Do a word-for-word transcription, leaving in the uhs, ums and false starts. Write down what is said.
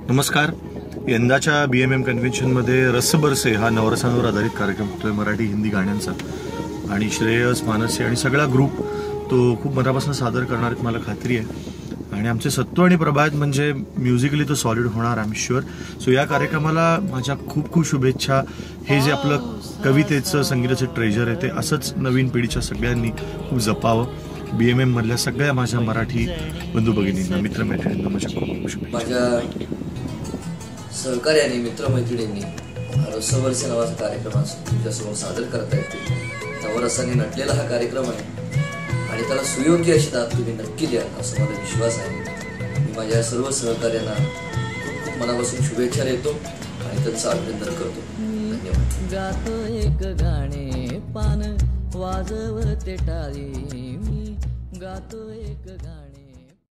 नमस्कार. यंदाच्या बी M M कन्व्हेन्शनमध्ये रसबरसे हा नवरसांवर आधारित कार्यक्रम होतोय मराठी हिंदी गाण्यांचा, आणि श्रेयस, मानसी आणि सगळा ग्रुप तो खूप मनापासून सादर करणार आहेत मला खात्री आहे. आणि आमचे सत्तू आणि प्रभात म्हणजे म्युझिकली तो सॉलिड होणार, आय एम शुअर. सो या कार्यक्रमाला माझ्या खूप खूप शुभेच्छा. हे जे आपलं कवितेचं संगीताचं ट्रेजर आहे ते असंच नवीन पिढीच्या सगळ्यांनी खूप जपावं. बी एम एम मधल्या सगळ्या माझ्या मराठी बंधू भगिनींना, मित्रमैत्रिणींना माझ्या खूप खूप शुभेच्छा. माझ्या सहकार्याने, मित्रमैत्रिणींनी रसबरसे नावाचा कार्यक्रम तुमच्यासमोर सादर करता येतील. नवरसाने नटलेला हा कार्यक्रम आहे आणि त्याला सुयोग्य अशी दाद तुम्ही नक्की द्या असा मला विश्वास आहे. मी माझ्या सर्व सहकार्यांना खूप खूप मनापासून शुभेच्छा देतो आणि त्यांचं अभिनंदन करतो. धन्यवाद. गातो एक गाणे पान वाजवते टाळी, मी गातो एक गाणे.